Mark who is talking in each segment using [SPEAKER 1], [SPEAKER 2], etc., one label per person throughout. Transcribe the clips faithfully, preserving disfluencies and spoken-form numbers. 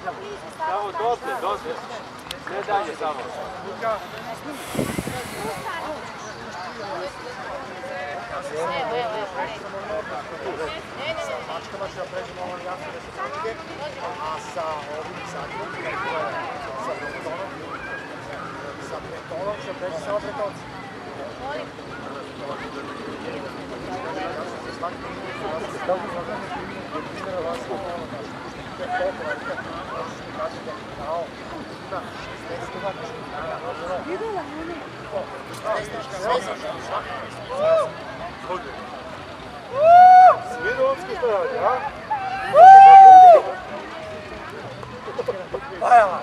[SPEAKER 1] Samo dotle, dotle. Ne dalje samo.
[SPEAKER 2] Evo, evo, evo.
[SPEAKER 3] Sa mačkama će da pređemo ovo jasno desetke, a sa ovim sadom, sa betonom, sa betonom će preći samo bretonci.
[SPEAKER 2] Molim.
[SPEAKER 3] Svi romski stojali, a? Bajala!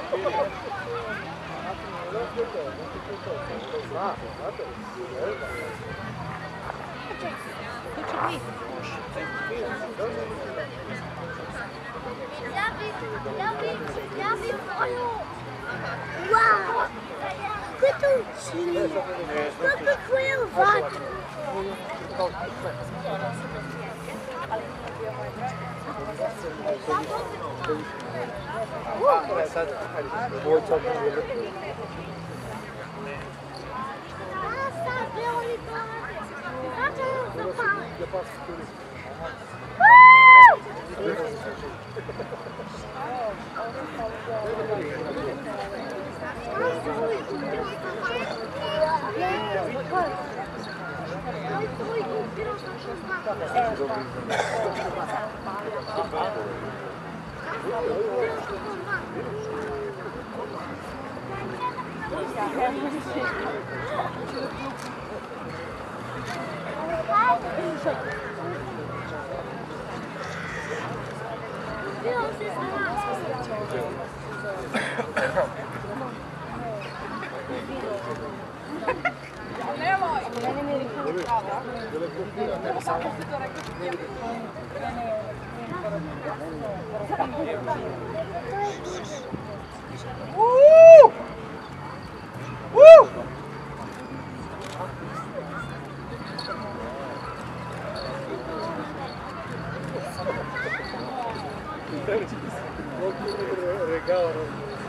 [SPEAKER 4] Ja bih, ja bih, ja bih volio. Wow! Като много хвил ватра.
[SPEAKER 3] Woo! Woo! Regalo.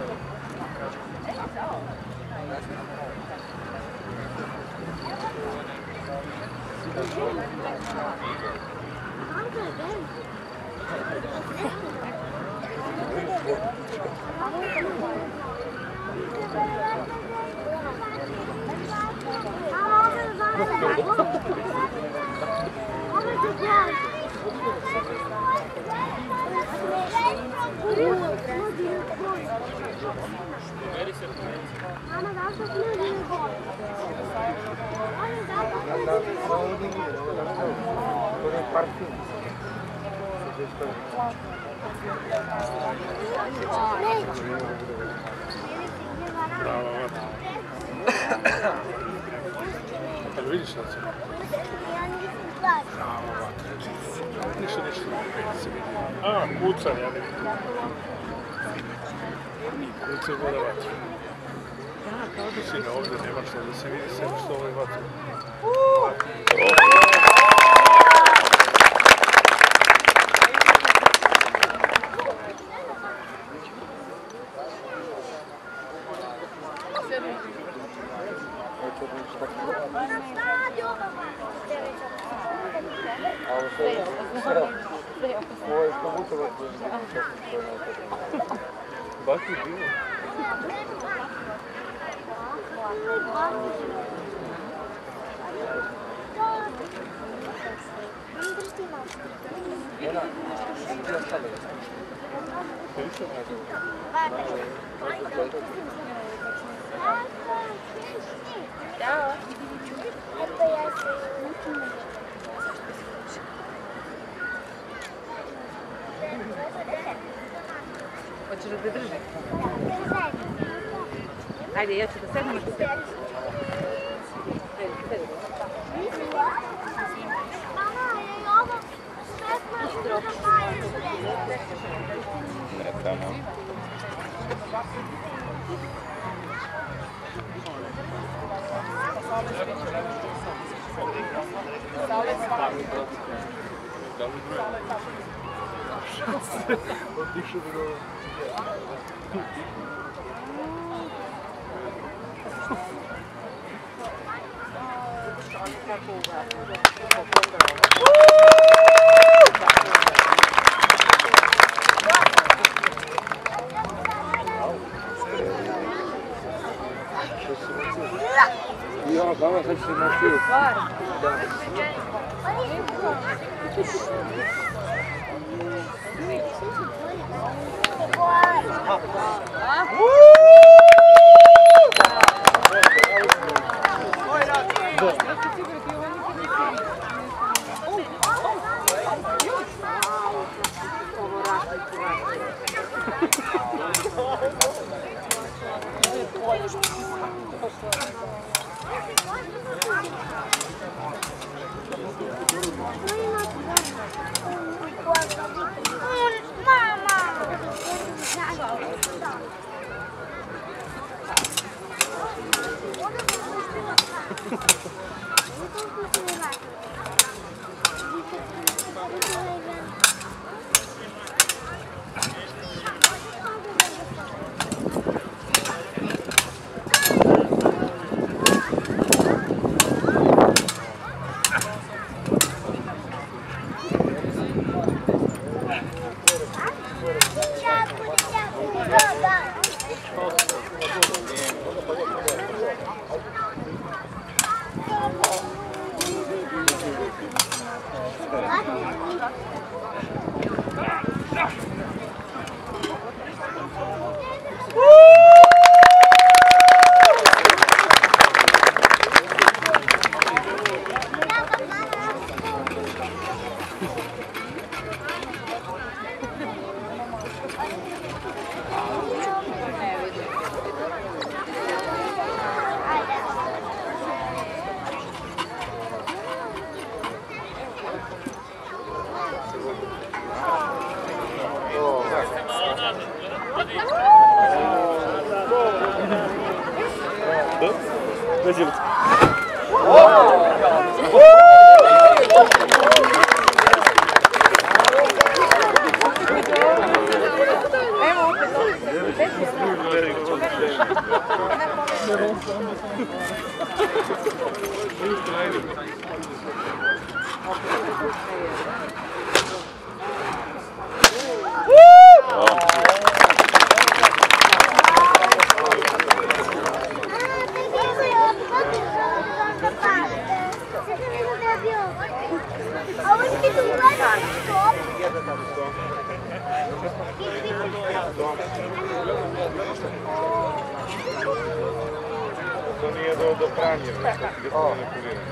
[SPEAKER 1] Jel vidiš šta se? Bravo, vatra. Ništa, ništa. Se vidi. A, kucan, ja ne vidim. Kucan voda vatra. Sina, ovdje nema što da se vidi sve što ovaj vatra. Baš je bilo.
[SPEAKER 4] Да. Это я
[SPEAKER 2] Hoćeš da te drži? Ajde, ja ću da sedem, možda sedem.
[SPEAKER 4] Mama, je li ovo šestnaest da pajem sve?
[SPEAKER 1] Ne, tamo. Da li Otišao bi do... Ja, danas sad se nosio. To nije do pranja, da se manipulira.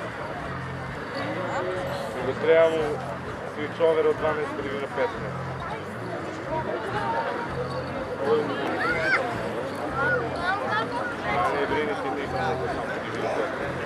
[SPEAKER 1] Nego treba mu switchover od dvanaest ili na petnaest. Ne brini ti nikom da to samo ti bilo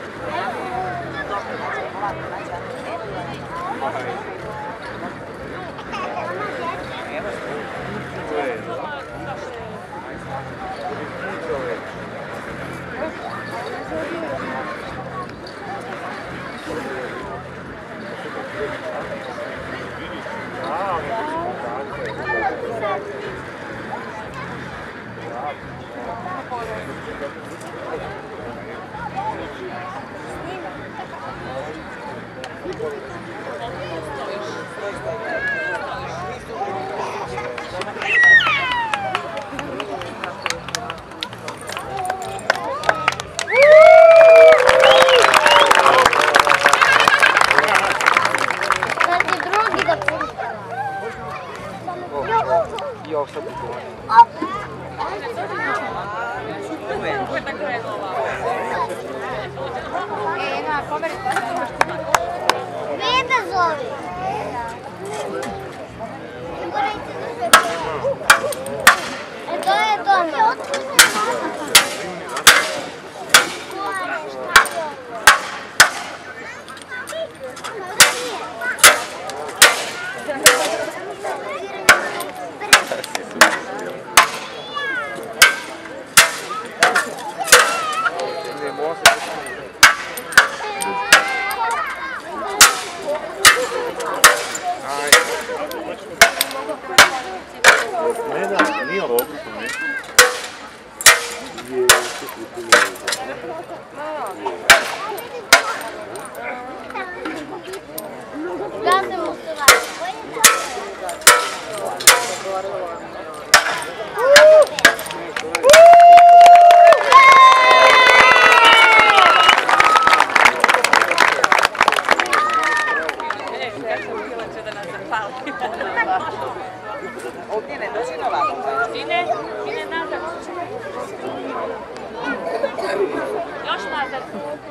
[SPEAKER 5] Io ho saputo.
[SPEAKER 4] Veda zove. E to je to.
[SPEAKER 1] Ne, moja se Nije ovo okusno, ne?
[SPEAKER 4] Gazem u stvar.
[SPEAKER 2] Ovdje ne dođi na ovako. Sine, sine nazad. Još nazad.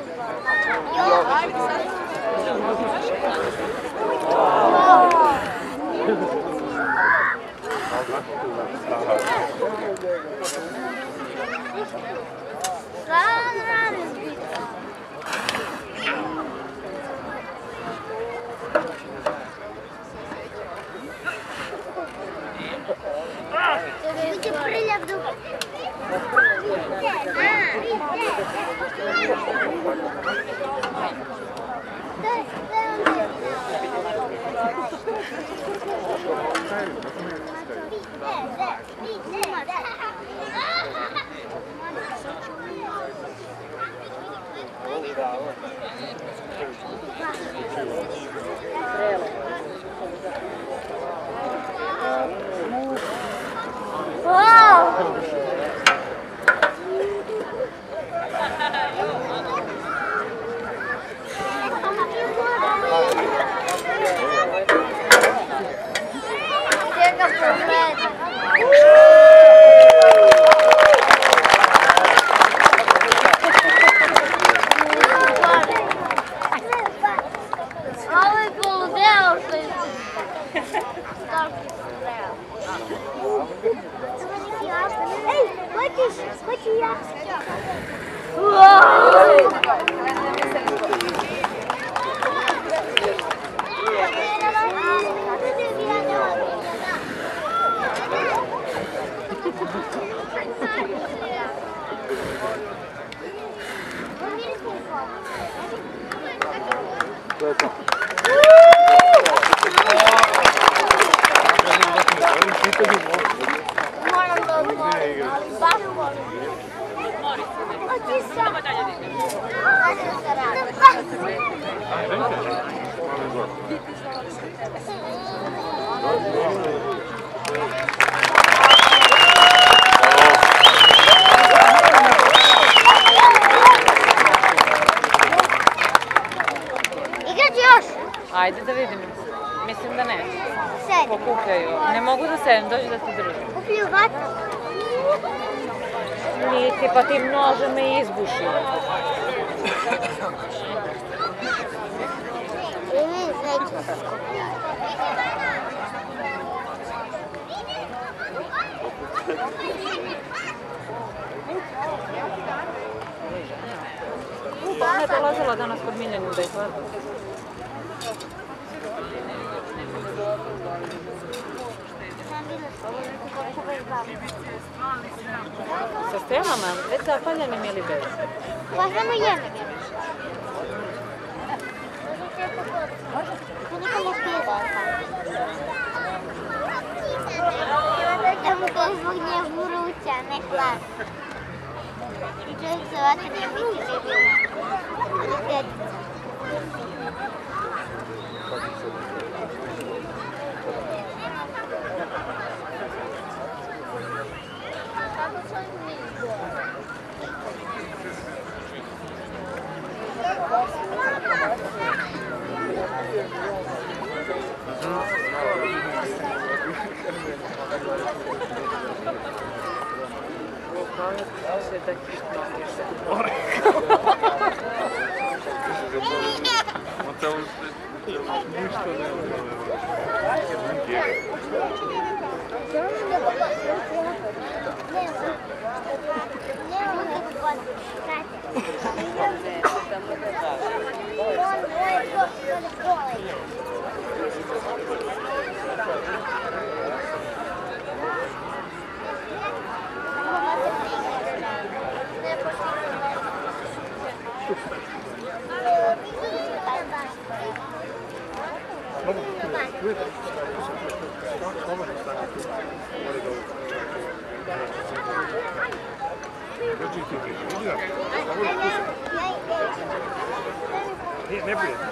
[SPEAKER 2] Ajde da vidim. Mislim da ne. Pokupljaju. Ne mogu da sedem, dođi da te držim.
[SPEAKER 4] Kupljaju vatru.
[SPEAKER 2] Niti, pa ti nože me izbuši. Ona je dolazila danas kod Miljanu da je hvala. Sa stelama, već zapaljeni mili bez.
[SPEAKER 4] Pa samo jedna. To nikamo pjeva. Tamo to zbog nje vruća, ne hlad. I čovjek se ovako nije biti živio.
[SPEAKER 1] Slobodno stane. Slobodno stane. Drži ti ti. Vidi da. Ovo je kusak. Nije, ne bude.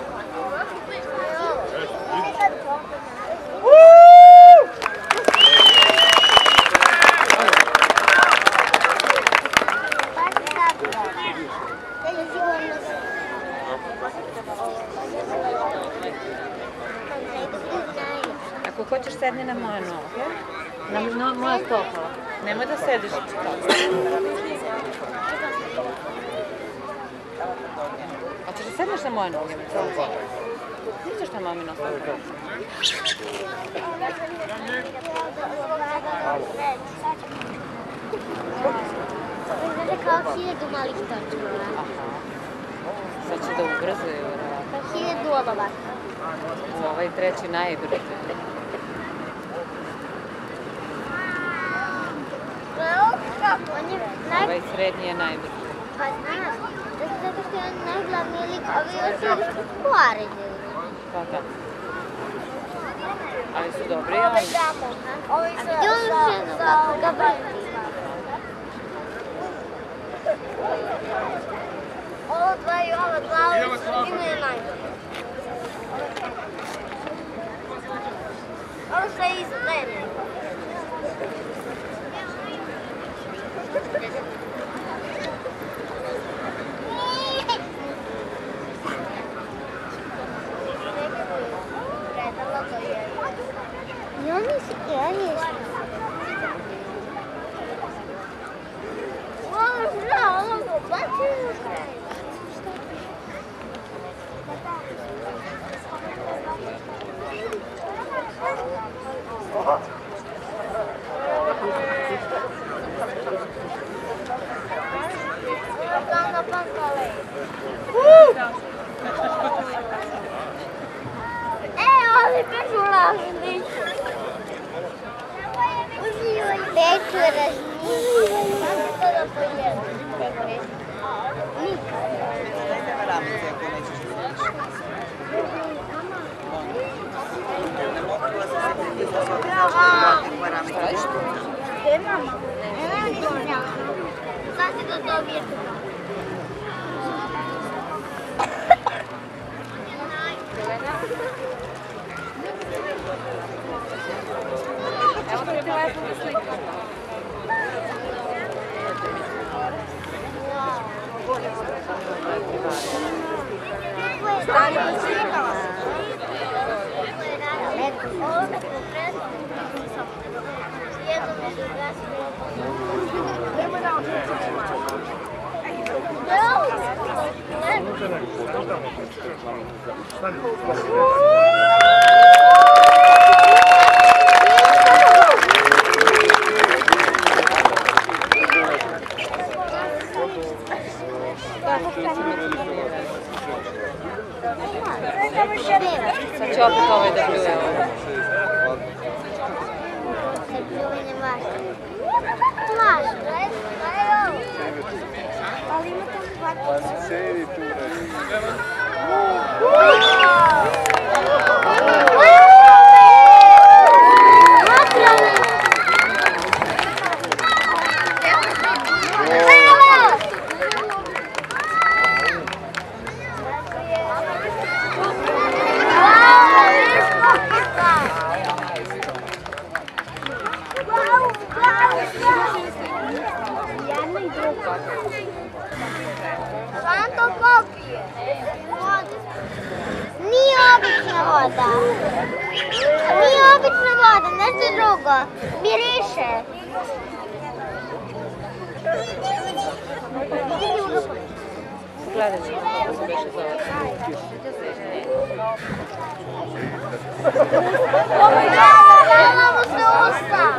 [SPEAKER 2] Ako hoćeš sedni na moje noge, na, na moja stopala. Nemoj da sediš tako. Hoćeš da sedneš na moje noge? Nećeš na mamino stopala.
[SPEAKER 4] Izgleda kao hiljadu malih točkova.
[SPEAKER 2] Sad će da ubrzaju.
[SPEAKER 4] Kao hiljadu olova.
[SPEAKER 2] Ovaj treći najbrži. Ovaj srednji je najbrži.
[SPEAKER 4] Pa znaš, zato što je on najglavniji lik, ovi su poređeni.
[SPEAKER 2] Pa da. Ali su dobri i oni.
[SPEAKER 4] A gdje on ženu kako ga vrti? Ovo dva i ova dva imaju najbolje. Ovo što je iza mene. I oni su i oni su. Ovo zna, ovo go bacaju. Ali pečuražni. Pečuražni. Kako to da pojedem? Nikad. Gdje je mama? Ne znam. Sad si to dobije.
[SPEAKER 2] Evo da ti lepo da sliku. Stani pa slikala.
[SPEAKER 4] Ovo me smo presli. Jedno me se ugasilo. Nemo da očekamo.
[SPEAKER 2] Sad će opet ovaj da pljuje ovo.
[SPEAKER 4] Se pljuje ne važi. Važi, gledaj ovo. Ali ima tamo hvati.
[SPEAKER 1] Sedi tu,
[SPEAKER 4] Santo popije. Nije obična voda. Nije obična voda, nešto drugo. Miriše.
[SPEAKER 2] Gledaj ću kako se beše zove.
[SPEAKER 4] Hvala mu se usta.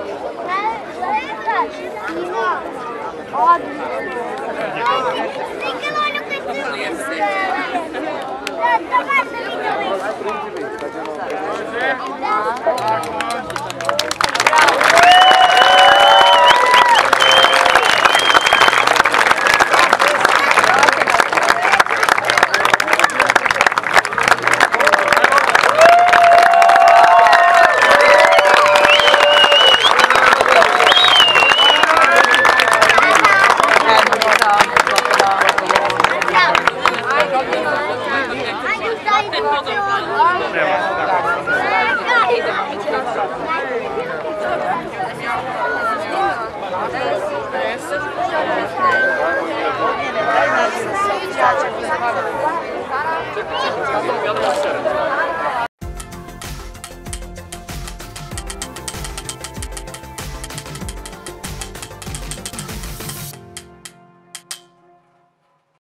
[SPEAKER 4] Odlično.
[SPEAKER 5] Budem ti biti, kad ćemo...